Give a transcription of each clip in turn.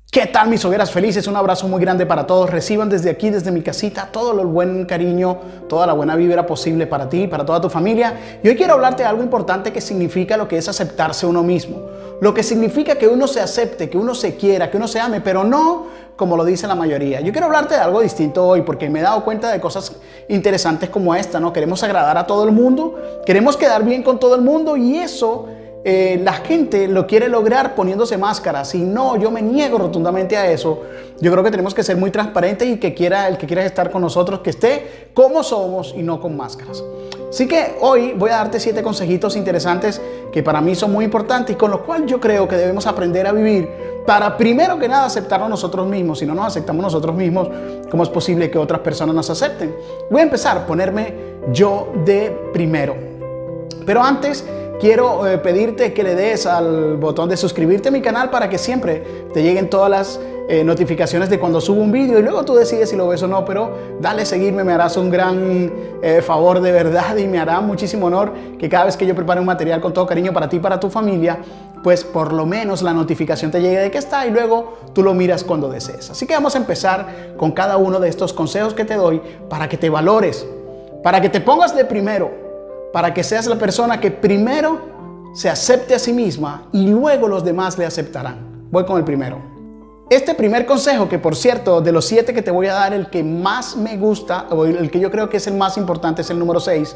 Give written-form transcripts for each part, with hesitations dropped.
¿Qué tal, mis hogueras felices? Un abrazo muy grande para todos. Reciban desde aquí, desde mi casita, todo el buen cariño, toda la buena vibra posible para ti, para toda tu familia. Y hoy quiero hablarte de algo importante que significa lo que es aceptarse uno mismo. Lo que significa que uno se acepte, que uno se quiera, que uno se ame, pero no como lo dice la mayoría. Yo quiero hablarte de algo distinto hoy porque me he dado cuenta de cosas interesantes como esta, ¿no? Queremos agradar a todo el mundo, queremos quedar bien con todo el mundo y eso... la gente lo quiere lograr poniéndose máscaras y no, yo me niego rotundamente a eso. Yo creo que tenemos que ser muy transparentes y el que quiera estar con nosotros, que esté como somos y no con máscaras. Así que hoy voy a darte 7 consejitos interesantes que para mí son muy importantes y con los cuales yo creo que debemos aprender a vivir para primero que nada aceptarnos nosotros mismos. Si no nos aceptamos nosotros mismos, ¿cómo es posible que otras personas nos acepten? Voy a empezar a ponerme yo de primero. Pero antes quiero pedirte que le des al botón de suscribirte a mi canal para que siempre te lleguen todas las notificaciones de cuando subo un vídeo y luego tú decides si lo ves o no, pero dale seguirme, me harás un gran favor de verdad y me hará muchísimo honor que cada vez que yo prepare un material con todo cariño para ti y para tu familia, pues por lo menos la notificación te llegue de que está y luego tú lo miras cuando desees. Así que vamos a empezar con cada uno de estos consejos que te doy para que te valores, para que te pongas de primero, para que seas la persona que primero se acepte a sí misma y luego los demás le aceptarán. Voy con el primero. Este primer consejo, que por cierto, de los 7 que te voy a dar, el que más me gusta, o el que yo creo que es el más importante, es el número 6,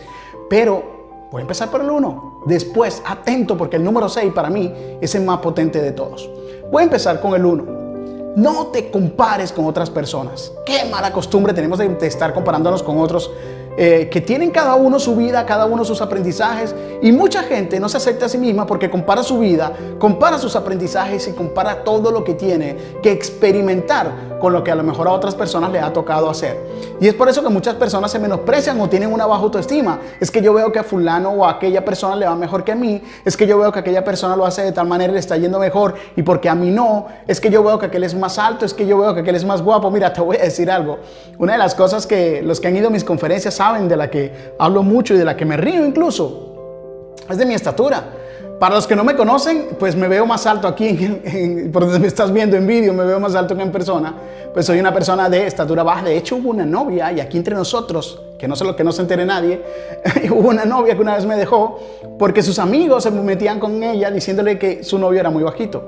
pero voy a empezar por el 1. Después, atento, porque el número 6 para mí es el más potente de todos. Voy a empezar con el 1. No te compares con otras personas. Qué mala costumbre tenemos de estar comparándonos con otros que tienen cada uno su vida, cada uno sus aprendizajes, y mucha gente no se acepta a sí misma porque compara su vida, compara sus aprendizajes y compara todo lo que tiene que experimentar con lo que a lo mejor a otras personas le ha tocado hacer. Y es por eso que muchas personas se menosprecian o tienen una baja autoestima. Es que yo veo que a fulano o a aquella persona le va mejor que a mí, es que yo veo que aquella persona lo hace de tal manera y le está yendo mejor y porque a mí no, es que yo veo que aquel es más alto, es que yo veo que aquel es más guapo. Mira, te voy a decir algo. Una de las cosas que los que han ido a mis conferencias saben, de la que hablo mucho y de la que me río incluso, es de mi estatura. Para los que no me conocen, pues me veo más alto aquí, por donde me estás viendo en vídeo, me veo más alto que en persona. Pues soy una persona de estatura baja. De hecho, hubo una novia, y aquí entre nosotros, que no se entere nadie, hubo una novia que una vez me dejó porque sus amigos se metían con ella diciéndole que su novio era muy bajito.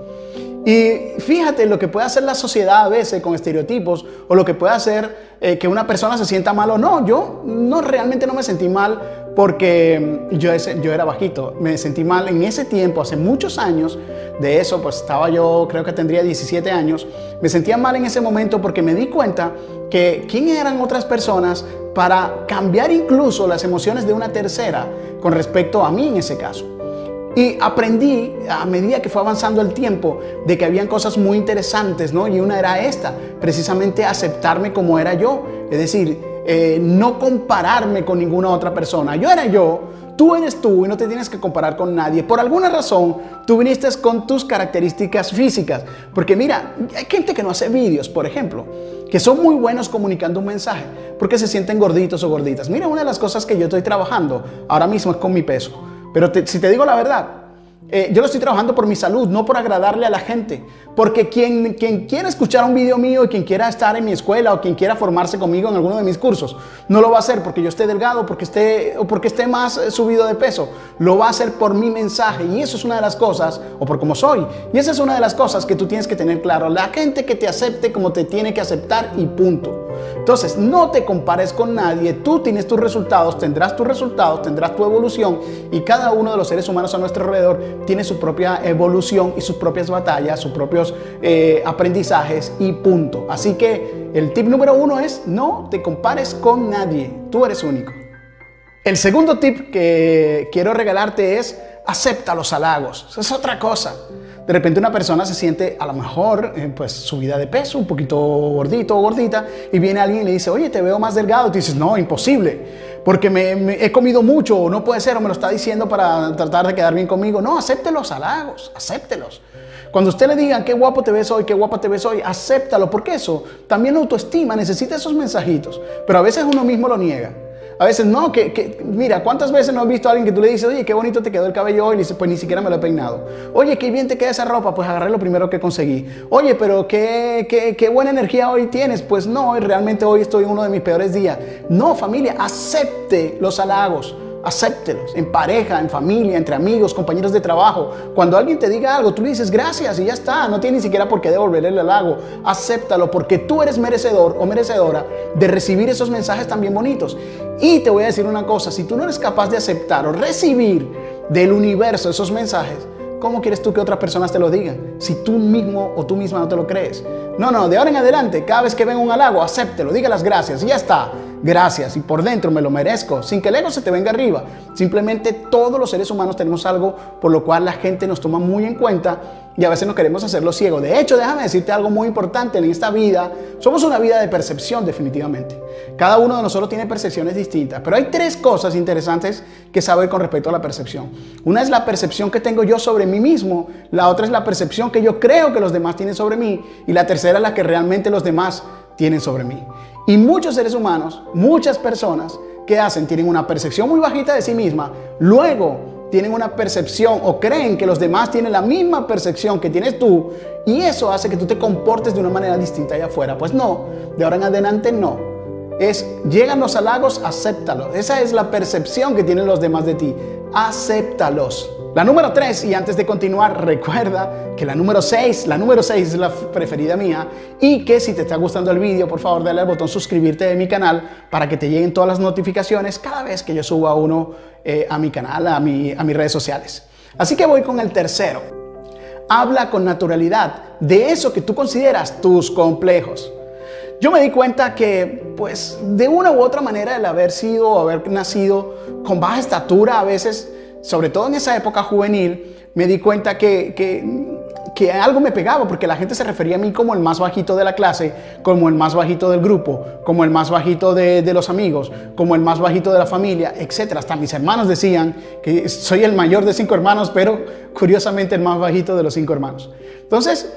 Y fíjate lo que puede hacer la sociedad a veces con estereotipos, o lo que puede hacer que una persona se sienta mal o no. Yo realmente no me sentí mal porque yo era bajito. Me sentí mal en ese tiempo, hace muchos años. De eso, pues estaba yo, creo que tendría 17 años. Me sentía mal en ese momento porque me di cuenta que quién eran otras personas para cambiar incluso las emociones de una tercera con respecto a mí en ese caso. Y aprendí a medida que fue avanzando el tiempo de que habían cosas muy interesantes, ¿no? Y una era esta, precisamente aceptarme como era yo. Es decir, no compararme con ninguna otra persona. Yo era yo, tú eres tú y no te tienes que comparar con nadie. Por alguna razón, tú viniste con tus características físicas. Porque mira, hay gente que no hace vídeos, por ejemplo, que son muy buenos comunicando un mensaje porque se sienten gorditos o gorditas. Mira, una de las cosas que yo estoy trabajando ahora mismo es con mi peso. Pero si te digo la verdad, yo lo estoy trabajando por mi salud, no por agradarle a la gente. Porque quien quiera escuchar un video mío y quien quiera estar en mi escuela o quien quiera formarse conmigo en alguno de mis cursos, no lo va a hacer porque yo esté delgado o porque esté más subido de peso. Lo va a hacer por mi mensaje y eso es una de las cosas, o por cómo soy. Y esa es una de las cosas que tú tienes que tener claro. La gente que te acepte como te tiene que aceptar y punto. Entonces, no te compares con nadie. Tú tienes tus resultados, tendrás tu evolución y cada uno de los seres humanos a nuestro alrededor tiene su propia evolución y sus propias batallas, sus propios aprendizajes y punto. Así que el tip número 1 es no te compares con nadie. Tú eres único. El segundo tip que quiero regalarte es acepta los halagos. Eso es otra cosa. De repente una persona se siente a lo mejor pues subida de peso, un poquito gordito o gordita, y viene alguien y le dice, oye, te veo más delgado. Y tú dices, no, imposible, porque he comido mucho, o no puede ser, o me lo está diciendo para tratar de quedar bien conmigo. No, acepte los halagos, acéptelos. Cuando usted le digan, qué guapo te ves hoy, qué guapa te ves hoy, acéptalo, porque eso también la autoestima necesita esos mensajitos, pero a veces uno mismo lo niega. A veces no, mira, ¿cuántas veces no has visto a alguien que tú le dices, oye, qué bonito te quedó el cabello hoy? Y le dices, pues ni siquiera me lo he peinado. Oye, qué bien te queda esa ropa, pues agarré lo primero que conseguí. Oye, pero qué buena energía hoy tienes. Pues no, realmente hoy estoy en uno de mis peores días. No, familia, acepte los halagos. Acéptelos, en pareja, en familia, entre amigos, compañeros de trabajo. Cuando alguien te diga algo, tú le dices gracias y ya está. No tienes ni siquiera por qué devolverle el halago. Acéptalo porque tú eres merecedor o merecedora de recibir esos mensajes tan bien bonitos. Y te voy a decir una cosa, si tú no eres capaz de aceptar o recibir del universo esos mensajes, ¿cómo quieres tú que otras personas te lo digan? Si tú mismo o tú misma no te lo crees. No, de ahora en adelante, cada vez que venga un halago, acéptelo, diga las gracias y ya está. Gracias, y por dentro me lo merezco, sin que el ego se te venga arriba. Simplemente todos los seres humanos tenemos algo por lo cual la gente nos toma muy en cuenta y a veces nos queremos hacerlo ciego. De hecho, déjame decirte algo muy importante en esta vida. Somos una vida de percepción, definitivamente. Cada uno de nosotros tiene percepciones distintas, pero hay tres cosas interesantes que saber con respecto a la percepción. Una es la percepción que tengo yo sobre mí mismo, la otra es la percepción que yo creo que los demás tienen sobre mí y la tercera es la que realmente los demás tienen sobre mí. Y muchos seres humanos, muchas personas, ¿qué hacen? Tienen una percepción muy bajita de sí misma, luego tienen una percepción o creen que los demás tienen la misma percepción que tienes tú y eso hace que tú te comportes de una manera distinta allá afuera. Pues no, de ahora en adelante no. Llegan los halagos, acéptalos. Esa es la percepción que tienen los demás de ti. Acéptalos. La número 3, y antes de continuar, recuerda que la número 6 es la preferida mía y que si te está gustando el vídeo, por favor, dale al botón suscribirte de mi canal para que te lleguen todas las notificaciones cada vez que yo suba uno a mi canal, a mis redes sociales. Así que voy con el tercero. Habla con naturalidad de eso que tú consideras tus complejos. Yo me di cuenta que, pues, de una u otra manera, el haber sido o haber nacido con baja estatura, a veces, sobre todo en esa época juvenil, me di cuenta que algo me pegaba, porque la gente se refería a mí como el más bajito de la clase, como el más bajito del grupo, como el más bajito de los amigos, como el más bajito de la familia, etc. Hasta mis hermanos decían que soy el mayor de 5 hermanos, pero curiosamente el más bajito de los 5 hermanos. Entonces,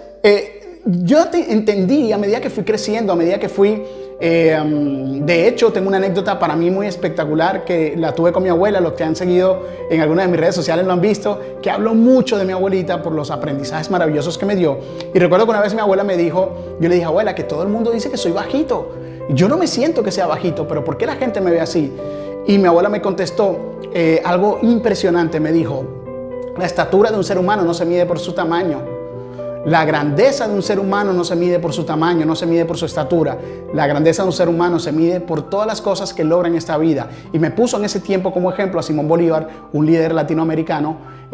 yo entendí a medida que fui creciendo, a medida que fui... de hecho, tengo una anécdota para mí muy espectacular que la tuve con mi abuela. Los que han seguido en alguna de mis redes sociales lo han visto, que hablo mucho de mi abuelita por los aprendizajes maravillosos que me dio. Y recuerdo que una vez mi abuela me dijo, yo le dije, abuela, que todo el mundo dice que soy bajito. Yo no me siento que sea bajito, pero ¿por qué la gente me ve así? Y mi abuela me contestó algo impresionante. Me dijo, la estatura de un ser humano no se mide por su tamaño. La grandeza de un ser humano no se mide por su tamaño, no se mide por su estatura. La grandeza de un ser humano se mide por todas las cosas que logra en esta vida. Y me puso en ese tiempo como ejemplo a Simón Bolívar, un líder latinoamericano,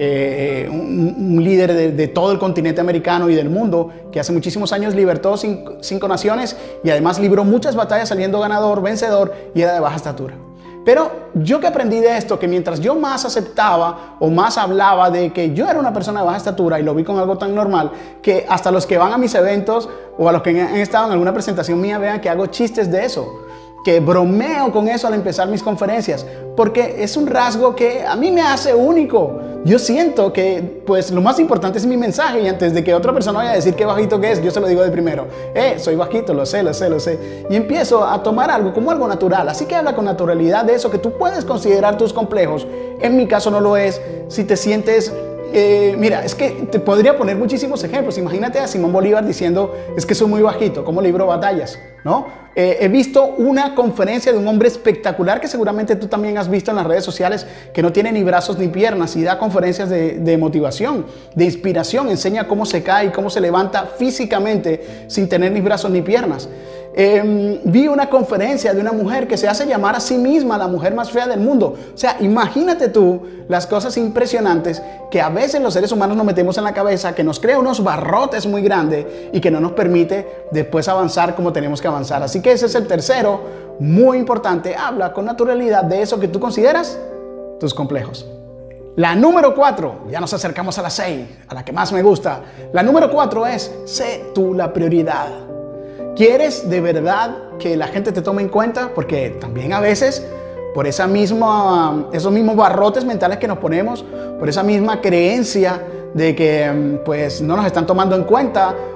un líder de todo el continente americano y del mundo, que hace muchísimos años libertó 5 naciones y además libró muchas batallas saliendo ganador, vencedor, y era de baja estatura. Pero yo que aprendí de esto, que mientras yo más aceptaba o más hablaba de que yo era una persona de baja estatura y lo vi con algo tan normal, que hasta los que van a mis eventos o a los que han estado en alguna presentación mía vean que hago chistes de eso, que bromeo con eso al empezar mis conferencias, porque es un rasgo que a mí me hace único. Yo siento que pues lo más importante es mi mensaje y antes de que otra persona vaya a decir qué bajito que es, yo se lo digo de primero. Soy bajito, lo sé. Y empiezo a tomar algo como algo natural. Así que habla con naturalidad de eso que tú puedes considerar tus complejos. En mi caso no lo es. Si te sientes... mira, es que te podría poner muchísimos ejemplos. Imagínate a Simón Bolívar diciendo, es que soy muy bajito, ¿cómo libro batallas? ¿No? He visto una conferencia de un hombre espectacular que seguramente tú también has visto en las redes sociales, que no tiene ni brazos ni piernas y da conferencias de motivación, de inspiración, enseña cómo se cae y cómo se levanta físicamente sin tener ni brazos ni piernas. Vi una conferencia de una mujer que se hace llamar a sí misma la mujer más fea del mundo. O sea, imagínate tú las cosas impresionantes que a veces los seres humanos nos metemos en la cabeza, que nos crea unos barrotes muy grandes y que no nos permite después avanzar como tenemos que avanzar. Así que ese es el tercero, muy importante. Habla con naturalidad de eso que tú consideras tus complejos. La número 4, ya nos acercamos a la 6, a la que más me gusta. La número 4 es, sé tú la prioridad. ¿Quieres de verdad que la gente te tome en cuenta? Porque también a veces, por esos mismos barrotes mentales que nos ponemos, por esa misma creencia de que pues no nos están tomando en cuenta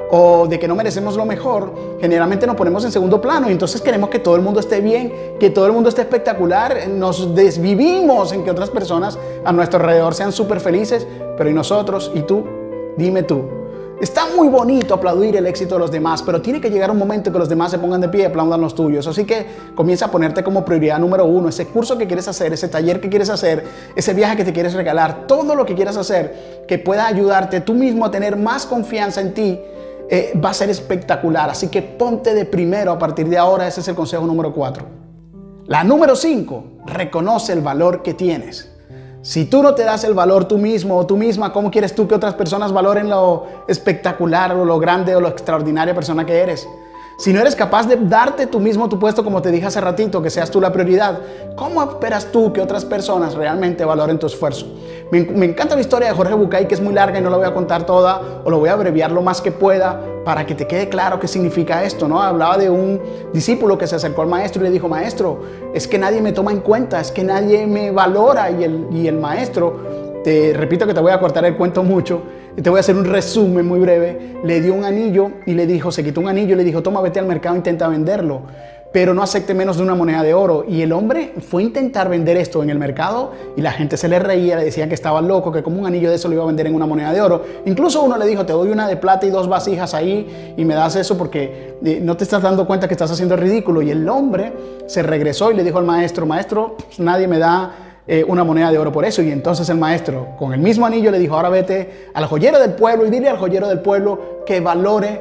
o de que no merecemos lo mejor, generalmente nos ponemos en segundo plano y entonces queremos que todo el mundo esté bien, que todo el mundo esté espectacular, nos desvivimos en que otras personas a nuestro alrededor sean súper felices, pero ¿y nosotros? ¿Y tú? Dime tú. Está muy bonito aplaudir el éxito de los demás, pero tiene que llegar un momento que los demás se pongan de pie y aplaudan los tuyos. Así que comienza a ponerte como prioridad número uno ese curso que quieres hacer, ese taller que quieres hacer, ese viaje que te quieres regalar, todo lo que quieras hacer que pueda ayudarte tú mismo a tener más confianza en ti, va a ser espectacular. Así que ponte de primero a partir de ahora. Ese es el consejo número 4. La número 5, reconoce el valor que tienes. Si tú no te das el valor tú mismo o tú misma, ¿cómo quieres tú que otras personas valoren lo espectacular o lo grande o lo extraordinaria persona que eres? Si no eres capaz de darte tú mismo tu puesto, como te dije hace ratito, que seas tú la prioridad, ¿cómo esperas tú que otras personas realmente valoren tu esfuerzo? Me encanta la historia de Jorge Bucay, que es muy larga y no la voy a contar toda, o lo voy a abreviar lo más que pueda para que te quede claro qué significa esto, ¿no? Hablaba de un discípulo que se acercó al maestro y le dijo: maestro, es que nadie me toma en cuenta, es que nadie me valora. Y el maestro, te repito que te voy a cortar el cuento mucho, y te voy a hacer un resumen muy breve, le dio un anillo y le dijo, se quitó un anillo y le dijo: toma, vete al mercado e intenta venderlo, pero no acepte menos de una moneda de oro. Y el hombre fue a intentar vender esto en el mercado y la gente se le reía, le decía que estaba loco, que como un anillo de eso lo iba a vender en una moneda de oro. Incluso uno le dijo: te doy una de plata y 2 vasijas ahí y me das eso porque no te estás dando cuenta que estás haciendo el ridículo. Y el hombre se regresó y le dijo al maestro: maestro, pues nadie me da una moneda de oro por eso. Y entonces el maestro, con el mismo anillo, le dijo: ahora vete al joyero del pueblo y dile al joyero del pueblo que valore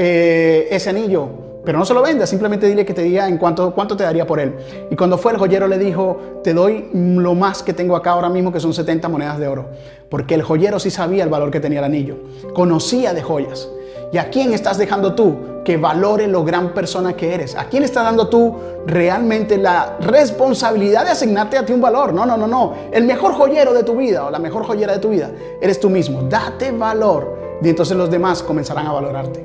ese anillo. Pero no se lo venda, simplemente dile que te diga en cuánto te daría por él. Y cuando fue, el joyero le dijo: te doy lo más que tengo acá ahora mismo, que son 70 monedas de oro. Porque el joyero sí sabía el valor que tenía el anillo, conocía de joyas. ¿Y a quién estás dejando tú que valore lo gran persona que eres? ¿A quién estás dando tú realmente la responsabilidad de asignarte a ti un valor? No. El mejor joyero de tu vida o la mejor joyera de tu vida eres tú mismo. Date valor y entonces los demás comenzarán a valorarte.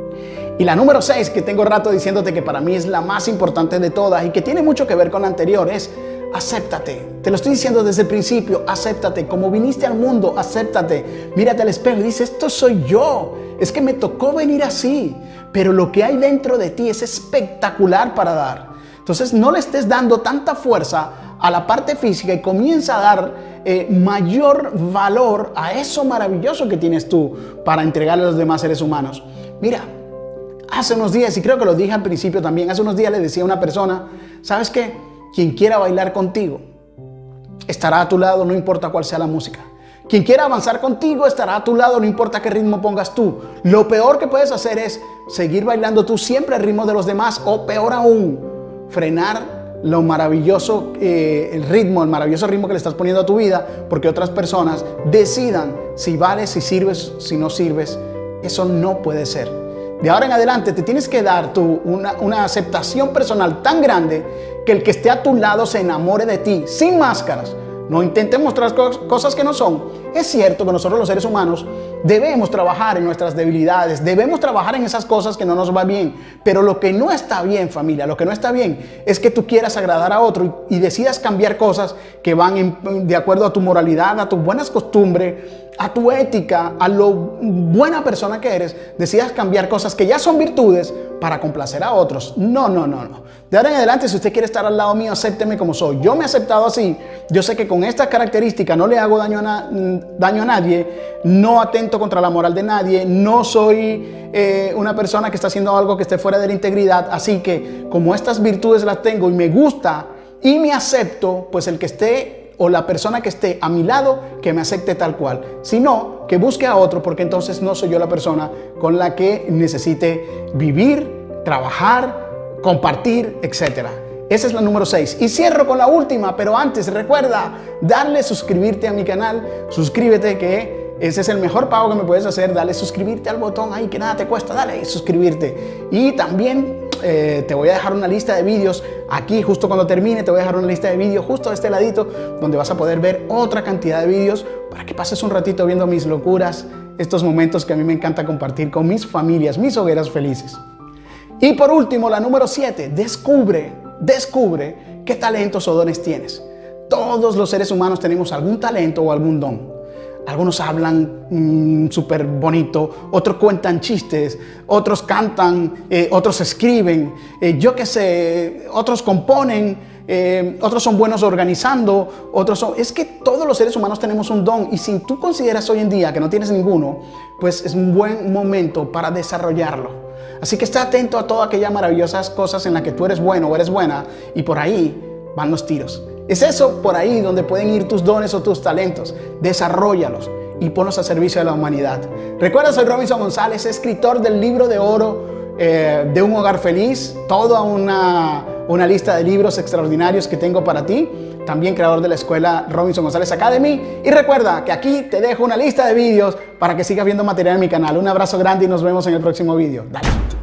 Y la número 6, que tengo rato diciéndote que para mí es la más importante de todas y que tiene mucho que ver con la anterior, es: acéptate. Te lo estoy diciendo desde el principio, acéptate. Como viniste al mundo, acéptate. Mírate al espejo y dice: esto soy yo. Es que me tocó venir así. Pero lo que hay dentro de ti es espectacular para dar. Entonces no le estés dando tanta fuerza a la parte física y comienza a dar mayor valor a eso maravilloso que tienes tú para entregarle a los demás seres humanos. Mira, hace unos días, y creo que lo dije al principio también, hace unos días le decía a una persona: ¿sabes qué? Quien quiera bailar contigo estará a tu lado, no importa cuál sea la música. Quien quiera avanzar contigo estará a tu lado, no importa qué ritmo pongas tú. Lo peor que puedes hacer es seguir bailando tú siempre al ritmo de los demás, o peor aún, frenar lo maravilloso, el maravilloso ritmo que le estás poniendo a tu vida, porque otras personas decidan si vales, si sirves, si no sirves. Eso no puede ser. De ahora en adelante te tienes que dar tú una aceptación personal tan grande que el que esté a tu lado se enamore de ti, sin máscaras. No intentes mostrar cosas que no son. Es cierto que nosotros los seres humanos debemos trabajar en nuestras debilidades, debemos trabajar en esas cosas que no nos va bien. Pero lo que no está bien, familia, lo que no está bien es que tú quieras agradar a otro y decidas cambiar cosas que van de acuerdo a tu moralidad, a tus buenas costumbres, a tu ética, a lo buena persona que eres. Decidas cambiar cosas que ya son virtudes para complacer a otros. No. De ahora en adelante, si usted quiere estar al lado mío, acépteme como soy. Yo me he aceptado así. Yo sé que con esta característica no le hago daño a nadie, no atento contra la moral de nadie, no soy una persona que está haciendo algo que esté fuera de la integridad. Así que como estas virtudes las tengo y me gusta y me acepto, pues el que esté o la persona que esté a mi lado, que me acepte tal cual. Si no, que busque a otro, porque entonces no soy yo la persona con la que necesite vivir, trabajar, compartir, etc. Esa es la número 6. Y cierro con la última, pero antes recuerda darle suscribirte a mi canal. Suscríbete, que ese es el mejor pago que me puedes hacer. Dale suscribirte al botón ahí que nada te cuesta. Dale suscribirte. Y también te voy a dejar una lista de vídeos aquí justo cuando termine. Te voy a dejar una lista de vídeos justo de este ladito, donde vas a poder ver otra cantidad de vídeos para que pases un ratito viendo mis locuras, estos momentos que a mí me encanta compartir con mis familias, mis hogueras felices. Y por último, la número 7, descubre qué talentos o dones tienes. Todos los seres humanos tenemos algún talento o algún don. Algunos hablan súper bonito, otros cuentan chistes, otros cantan, otros escriben, yo qué sé, otros componen, otros son buenos organizando, otros son... Es que todos los seres humanos tenemos un don, y si tú consideras hoy en día que no tienes ninguno, pues es un buen momento para desarrollarlo. Así que está atento a todas aquellas maravillosas cosas en las que tú eres bueno o eres buena, y por ahí van los tiros. Es eso por ahí donde pueden ir tus dones o tus talentos. Desarróllalos y ponlos a servicio de la humanidad. Recuerda, soy Robinson González, escritor del libro de oro de Un Hogar Feliz, toda una lista de libros extraordinarios que tengo para ti. También creador de la escuela Robinson González Academy. Y recuerda que aquí te dejo una lista de vídeos para que sigas viendo material en mi canal. Un abrazo grande y nos vemos en el próximo vídeo. Dale.